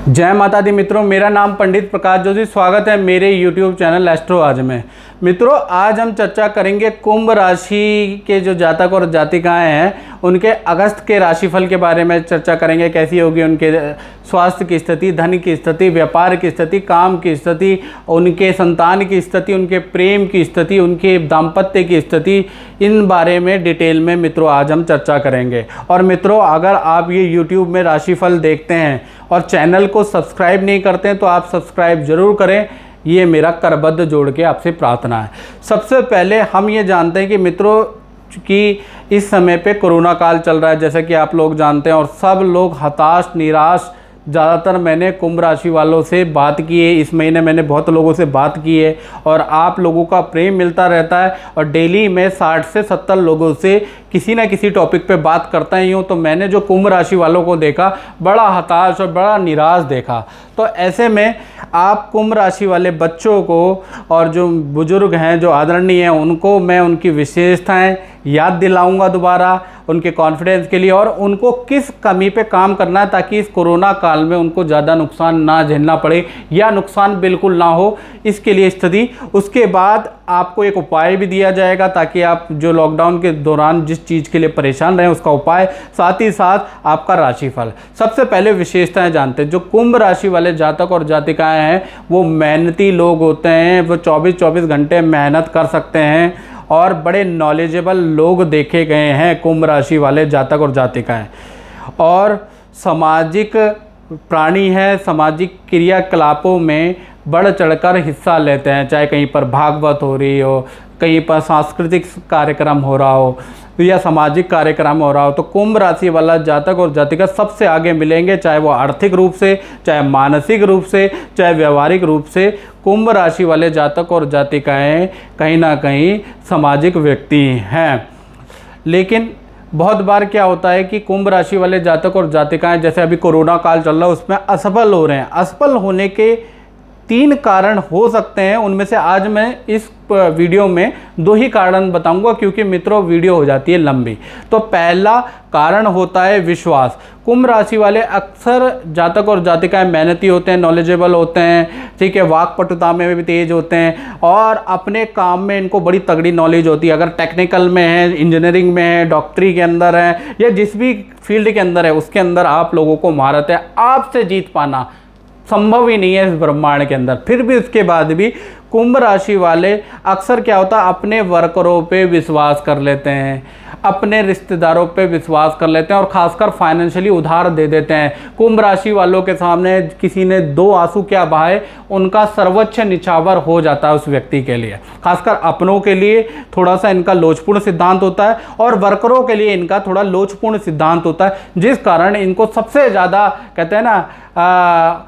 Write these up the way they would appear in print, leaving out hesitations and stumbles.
जय माता दी मित्रों, मेरा नाम पंडित प्रकाश जोशी। स्वागत है मेरे YouTube चैनल एस्ट्रो आज में। मित्रों, आज हम चर्चा करेंगे कुंभ राशि के जो जातक और जातिकाएं हैं उनके अगस्त के राशिफल के बारे में चर्चा करेंगे। कैसी होगी उनके स्वास्थ्य की स्थिति, धन की स्थिति, व्यापार की स्थिति, काम की स्थिति, उनके संतान की स्थिति, उनके प्रेम की स्थिति, उनके दाम्पत्य की स्थिति, इन बारे में डिटेल में मित्रों आज हम चर्चा करेंगे। और मित्रों, अगर आप ये YouTube में राशिफल देखते हैं और चैनल को सब्सक्राइब नहीं करते हैं तो आप सब्सक्राइब जरूर करें, ये मेरा करबद्ध जोड़ के आपसे प्रार्थना है। सबसे पहले हम ये जानते हैं कि मित्रों कि इस समय पे कोरोना काल चल रहा है, जैसे कि आप लोग जानते हैं, और सब लोग हताश निराश। ज़्यादातर मैंने कुंभ राशि वालों से बात की है, इस महीने मैंने बहुत लोगों से बात की है और आप लोगों का प्रेम मिलता रहता है और डेली मैं 60 से 70 लोगों से किसी ना किसी टॉपिक पे बात करता ही हूँ। तो मैंने जो कुंभ राशि वालों को देखा, बड़ा हताश और बड़ा निराश देखा। तो ऐसे में आप कुंभ राशि वाले बच्चों को और जो बुजुर्ग हैं, जो आदरणीय हैं, उनको मैं उनकी विशेषताएं याद दिलाऊंगा दोबारा, उनके कॉन्फिडेंस के लिए, और उनको किस कमी पे काम करना है ताकि इस कोरोना काल में उनको ज़्यादा नुकसान ना झेलना पड़े या नुकसान बिल्कुल ना हो, इसके लिए स्थिति। उसके बाद आपको एक उपाय भी दिया जाएगा ताकि आप जो लॉकडाउन के दौरान जिस चीज़ के लिए परेशान रहे उसका उपाय, साथ ही साथ आपका राशिफल। सबसे पहले विशेषताएं जानते हैं। जो कुंभ राशि वाले जातक और जातिकाएं हैं वो मेहनती लोग होते हैं, वो 24-24 घंटे मेहनत कर सकते हैं और बड़े नॉलेजेबल लोग देखे गए हैं कुंभ राशि वाले जातक और जातिकाएं, और सामाजिक प्राणी है, सामाजिक क्रियाकलापों में बढ़ चढ़कर हिस्सा लेते हैं, चाहे कहीं पर भागवत हो रही हो, कहीं पर सांस्कृतिक कार्यक्रम हो रहा हो या सामाजिक कार्यक्रम हो रहा हो, तो कुंभ राशि वाला जातक और जातिका सबसे आगे मिलेंगे, चाहे वो आर्थिक रूप से, चाहे मानसिक रूप से, चाहे व्यवहारिक रूप से। कुंभ राशि वाले जातक और जातिकाएं कहीं ना कहीं सामाजिक व्यक्ति हैं। लेकिन बहुत बार क्या होता है कि कुंभ राशि वाले जातक और जातिकाएं, जैसे अभी कोरोना काल चल रहा है, उसमें असफल हो रहे हैं। असफल होने के 3 कारण हो सकते हैं, उनमें से आज मैं इस वीडियो में 2 ही कारण बताऊंगा, क्योंकि मित्रों वीडियो हो जाती है लंबी। तो पहला कारण होता है विश्वास। कुंभ राशि वाले अक्सर जातक और जातिकाएं मेहनती होते हैं, नॉलेजेबल होते हैं, ठीक है, वाक्पटुता में भी तेज होते हैं और अपने काम में इनको बड़ी तगड़ी नॉलेज होती है। अगर टेक्निकल में है, इंजीनियरिंग में है, डॉक्टरी के अंदर है, या जिस भी फील्ड के अंदर है उसके अंदर आप लोगों को महारत है। आपसे जीत पाना संभव ही नहीं है इस ब्रह्मांड के अंदर। फिर भी उसके बाद भी कुंभ राशि वाले अक्सर क्या होता है, अपने वर्करों पे विश्वास कर लेते हैं, अपने रिश्तेदारों पे विश्वास कर लेते हैं और खासकर फाइनेंशियली उधार दे देते हैं। कुंभ राशि वालों के सामने किसी ने 2 आंसू क्या बहाए, उनका सर्वोच्च निछावर हो जाता है उस व्यक्ति के लिए। खासकर अपनों के लिए थोड़ा सा इनका लोचपूर्ण सिद्धांत होता है और वर्करों के लिए इनका थोड़ा लोचपूर्ण सिद्धांत होता है, जिस कारण इनको सबसे ज़्यादा कहते हैं ना,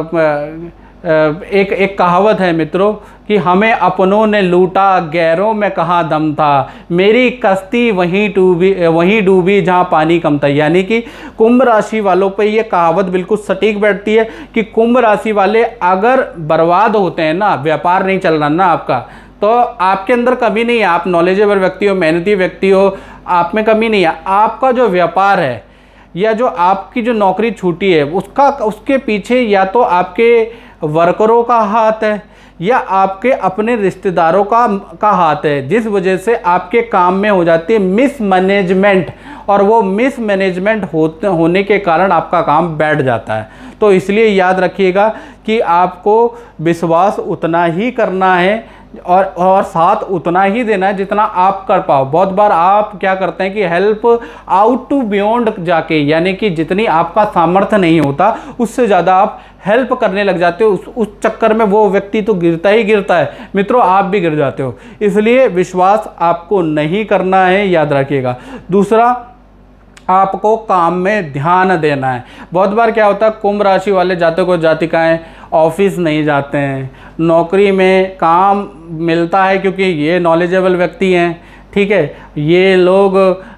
एक कहावत है मित्रों कि हमें अपनों ने लूटा, गैरों में कहाँ दम था, मेरी कश्ती वहीं डूबी जहाँ पानी कम था। यानी कि कुंभ राशि वालों पे ये कहावत बिल्कुल सटीक बैठती है कि कुंभ राशि वाले अगर बर्बाद होते हैं ना, व्यापार नहीं चल रहा ना आपका, तो आपके अंदर कमी नहीं है। आप नॉलेजेबल व्यक्ति हो, मेहनती व्यक्ति हो, आप में कमी नहीं है। आपका जो व्यापार है या जो आपकी जो नौकरी छूटी है उसके पीछे या तो आपके वर्करों का हाथ है या आपके अपने रिश्तेदारों का हाथ है, जिस वजह से आपके काम में हो जाती है मिसमैनेजमेंट, और वो मिसमैनेजमेंट होने के कारण आपका काम बैठ जाता है। तो इसलिए याद रखिएगा कि आपको विश्वास उतना ही करना है और साथ उतना ही देना है जितना आप कर पाओ। बहुत बार आप क्या करते हैं कि हेल्प आउट टू बियॉन्ड जाके, यानी कि जितनी आपका सामर्थ्य नहीं होता उससे ज़्यादा आप हेल्प करने लग जाते हो। उस चक्कर में वो व्यक्ति तो गिरता ही गिरता है मित्रों, आप भी गिर जाते हो। इसलिए विश्वास आपको नहीं करना है, याद रखिएगा। दूसरा, आपको काम में ध्यान देना है। बहुत बार क्या होता है, कुंभ राशि वाले जातक और जातिकाएं ऑफिस नहीं जाते हैं, नौकरी में काम मिलता है क्योंकि ये नॉलेजेबल व्यक्ति हैं, ठीक है, ये लोग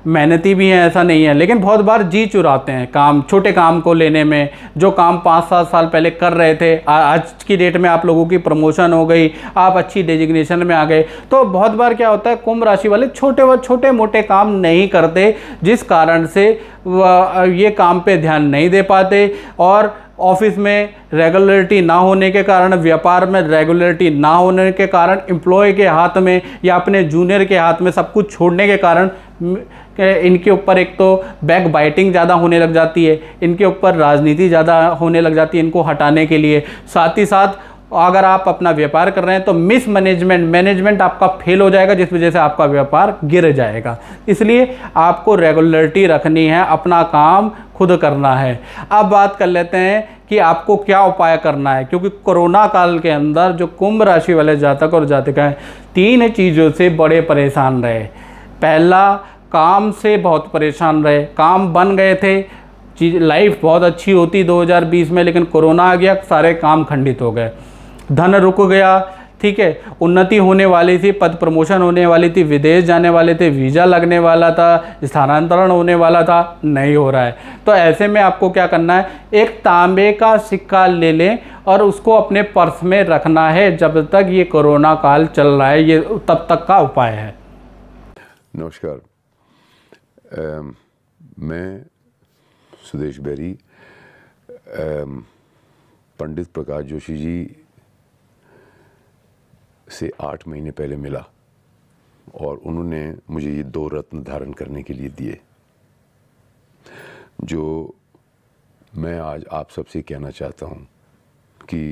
मेहनती भी हैं, ऐसा नहीं है, लेकिन बहुत बार जी चुराते हैं काम, छोटे काम को लेने में। जो काम 5-7 साल पहले कर रहे थे, आज की डेट में आप लोगों की प्रमोशन हो गई, आप अच्छी डेजिग्नेशन में आ गए, तो बहुत बार क्या होता है, कुंभ राशि वाले छोटे मोटे काम नहीं करते, जिस कारण से ये काम पे ध्यान नहीं दे पाते, और ऑफिस में रेगुलरिटी ना होने के कारण, व्यापार में रेगुलरिटी ना होने के कारण, एम्प्लॉय के हाथ में या अपने जूनियर के हाथ में सब कुछ छोड़ने के कारण इनके ऊपर एक तो बैक बाइटिंग ज़्यादा होने लग जाती है, इनके ऊपर राजनीति ज़्यादा होने लग जाती है इनको हटाने के लिए। साथ ही साथ अगर आप अपना व्यापार कर रहे हैं तो मिस मैनेजमेंट आपका फेल हो जाएगा, जिस वजह से आपका व्यापार गिर जाएगा। इसलिए आपको रेगुलरिटी रखनी है, अपना काम खुद करना है। अब बात कर लेते हैं कि आपको क्या उपाय करना है, क्योंकि कोरोना काल के अंदर जो कुंभ राशि वाले जातक और जातिकाएं 3 चीज़ों से बड़े परेशान रहे। पहला, काम से बहुत परेशान रहे, काम बन गए थे, लाइफ बहुत अच्छी होती 2020 में, लेकिन कोरोना आ गया, सारे काम खंडित हो गए, धन रुक गया, ठीक है, उन्नति होने वाली थी, पद प्रमोशन होने वाली थी, विदेश जाने वाले थे, वीज़ा लगने वाला था, स्थानांतरण होने वाला था, नहीं हो रहा है। तो ऐसे में आपको क्या करना है, एक तांबे का सिक्का ले लें और उसको अपने पर्स में रखना है जब तक ये कोरोना काल चल रहा है, ये तब तक का उपाय है। नमस्कार, मैं सुदेश बेरी पंडित प्रकाश जोशी जी से 8 महीने पहले मिला और उन्होंने मुझे ये 2 रत्न धारण करने के लिए दिए, जो मैं आज आप सबसे कहना चाहता हूँ कि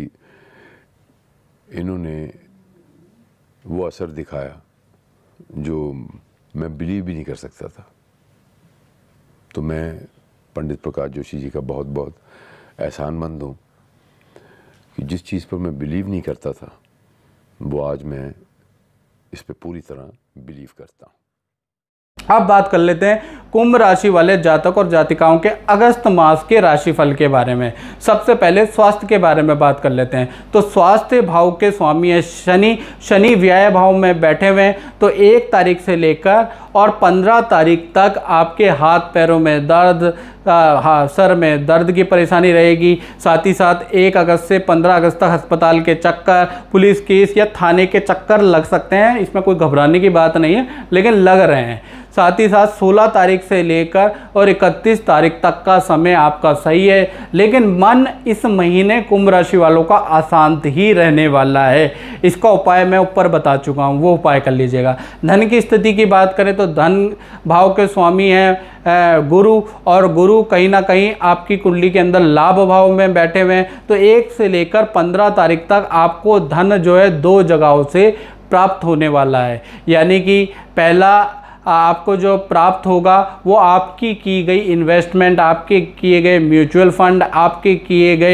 इन्होंने वो असर दिखाया जो मैं बिलीव भी नहीं कर सकता था। तो मैं पंडित प्रकाश जोशी जी का बहुत बहुत एहसानमंद हूँ कि जिस चीज़ पर मैं बिलीव नहीं करता था वो आज मैं इस पे पूरी तरह बिलीव करता हूँ। अब बात कर लेते हैं कुंभ राशि वाले जातक और जातिकाओं के अगस्त मास के राशिफल के बारे में। सबसे पहले स्वास्थ्य के बारे में बात कर लेते हैं। तो स्वास्थ्य भाव के स्वामी है शनि व्यय भाव में बैठे हुए हैं। तो 1 तारीख से लेकर और 15 तारीख तक आपके हाथ पैरों में दर्द, सर में दर्द की परेशानी रहेगी। साथ ही साथ 1 अगस्त से 15 अगस्त तक अस्पताल के चक्कर, पुलिस केस या थाने के चक्कर लग सकते हैं। इसमें कोई घबराने की बात नहीं है, लेकिन लग रहे हैं। साथ ही साथ 16 तारीख से लेकर और 31 तारीख तक का समय आपका सही है, लेकिन मन इस महीने कुंभ राशि वालों का अशांत ही रहने वाला है। इसका उपाय मैं ऊपर बता चुका हूँ, वो उपाय कर लीजिएगा। धन की स्थिति की बात करें तो धन भाव के स्वामी हैं गुरु, और गुरु कहीं ना कहीं आपकी कुंडली के अंदर लाभ भाव में बैठे हुए हैं। तो 1 से लेकर 15 तारीख तक आपको धन जो है 2 जगहों से प्राप्त होने वाला है। यानी कि पहला आपको जो प्राप्त होगा वो आपकी की गई इन्वेस्टमेंट, आपके किए गए म्यूचुअल फंड, आपके किए गए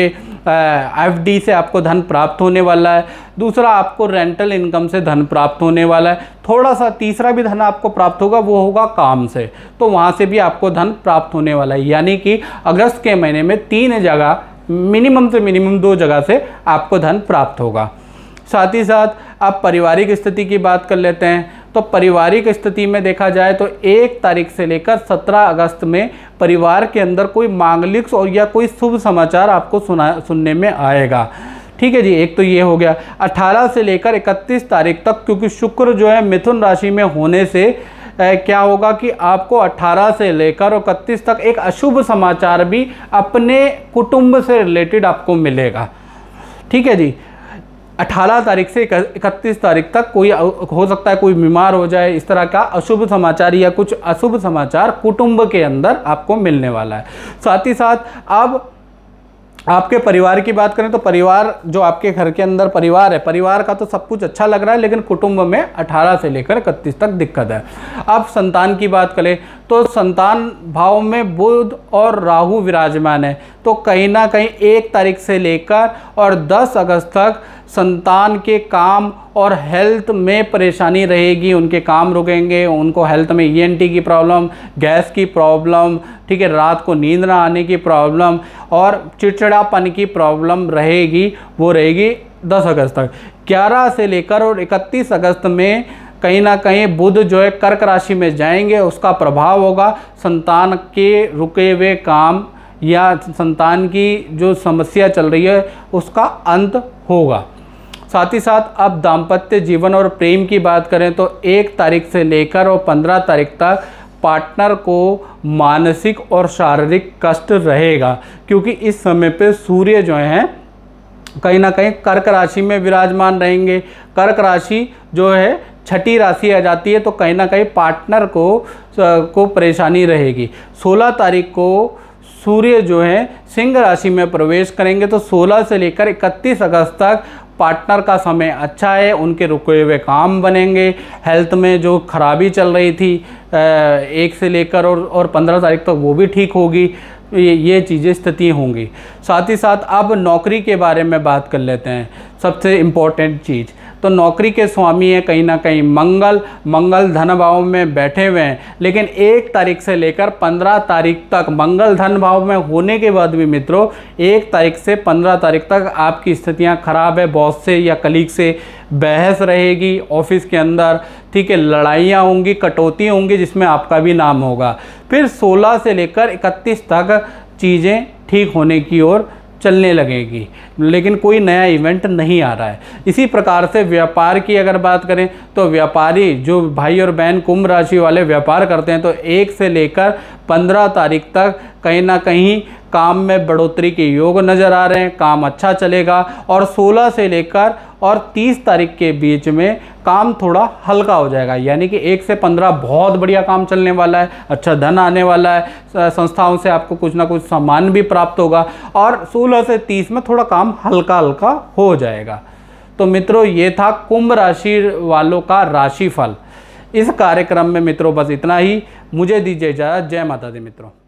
एफडी से आपको धन प्राप्त होने वाला है। दूसरा, आपको रेंटल इनकम से धन प्राप्त होने वाला है। थोड़ा सा तीसरा भी धन आपको प्राप्त होगा, वो होगा काम से, तो वहाँ से भी आपको धन प्राप्त होने वाला है। यानी कि अगस्त के महीने में 3 जगह, मिनिमम से मिनिमम 2 जगह से आपको धन प्राप्त होगा। साथ ही साथ आप पारिवारिक स्थिति की बात कर लेते हैं। तो पारिवारिक स्थिति में देखा जाए तो 1 तारीख से लेकर 17 अगस्त में परिवार के अंदर कोई मांगलिक और या कोई शुभ समाचार आपको सुनने में आएगा। ठीक है जी, एक तो ये हो गया। 18 से लेकर 31 तारीख तक, क्योंकि शुक्र जो है मिथुन राशि में होने से क्या होगा कि आपको 18 से लेकर और 31 तक एक अशुभ समाचार भी अपने कुटुंब से रिलेटेड आपको मिलेगा। ठीक है जी, 18 तारीख से 31 तारीख तक कोई हो सकता है कोई बीमार हो जाए, इस तरह का अशुभ समाचार या कुछ अशुभ समाचार कुटुंब के अंदर आपको मिलने वाला है। साथ ही साथ अब आपके परिवार की बात करें तो परिवार जो आपके घर के अंदर परिवार है, परिवार का तो सब कुछ अच्छा लग रहा है, लेकिन कुटुंब में 18 से लेकर 31 तक दिक्कत है। अब संतान की बात करें तो संतान भाव में बुध और राहु विराजमान है। तो कहीं ना कहीं 1 तारीख से लेकर और 10 अगस्त तक संतान के काम और हेल्थ में परेशानी रहेगी, उनके काम रुकेंगे, उनको हेल्थ में ईएनटी की प्रॉब्लम, गैस की प्रॉब्लम, ठीक है, रात को नींद ना आने की प्रॉब्लम और चिड़चिड़ापन की प्रॉब्लम रहेगी, वो रहेगी 10 अगस्त तक। 11 से लेकर और 31 अगस्त में कहीं ना कहीं बुध जो है कर्क राशि में जाएंगे, उसका प्रभाव होगा संतान के रुके हुए काम या संतान की जो समस्या चल रही है उसका अंत होगा। साथ ही साथ अब दाम्पत्य जीवन और प्रेम की बात करें तो 1 तारीख से लेकर और 15 तारीख तक पार्टनर को मानसिक और शारीरिक कष्ट रहेगा, क्योंकि इस समय पे सूर्य जो हैं कहीं ना कहीं कर्क राशि में विराजमान रहेंगे। कर्क राशि जो है छठी राशि आ जाती है, तो कहीं ना कहीं पार्टनर को परेशानी रहेगी। 16 तारीख को सूर्य जो है सिंह राशि में प्रवेश करेंगे, तो 16 से लेकर 31 अगस्त तक पार्टनर का समय अच्छा है, उनके रुके हुए काम बनेंगे। हेल्थ में जो खराबी चल रही थी 1 से लेकर और 15 तारीख तक वो भी ठीक होगी। ये चीज़ें स्थिति होंगी। साथ ही साथ अब नौकरी के बारे में बात कर लेते हैं। सबसे इम्पोर्टेंट चीज़ तो नौकरी के स्वामी है कहीं ना कहीं मंगल धन भाव में बैठे हुए हैं, लेकिन 1 तारीख से लेकर 15 तारीख तक मंगल धन भाव में होने के बाद भी मित्रों 1 तारीख से 15 तारीख तक आपकी स्थितियां खराब है। बॉस से या कलीग से बहस रहेगी ऑफिस के अंदर, ठीक है, लड़ाइयाँ होंगी, कटौती होंगी जिसमें आपका भी नाम होगा। फिर 16 से लेकर 31 तक चीज़ें ठीक होने की ओर चलने लगेगी, लेकिन कोई नया इवेंट नहीं आ रहा है। इसी प्रकार से व्यापार की अगर बात करें तो व्यापारी जो भाई और बहन कुंभ राशि वाले व्यापार करते हैं तो 1 से लेकर 15 तारीख तक कहीं ना कहीं काम में बढ़ोतरी के योग नज़र आ रहे हैं, काम अच्छा चलेगा। और 16 से लेकर और 30 तारीख के बीच में काम थोड़ा हल्का हो जाएगा, यानी कि 1 से 15 बहुत बढ़िया काम चलने वाला है, अच्छा धन आने वाला है, संस्थाओं से आपको कुछ ना कुछ सम्मान भी प्राप्त होगा। और 16 से 30 में थोड़ा काम हल्का हल्का हो जाएगा। तो मित्रों ये था कुंभ राशि वालों का राशिफल। इस कार्यक्रम में मित्रों बस इतना ही। मुझे दीजिए इजाज़त। जय माता दी मित्रों।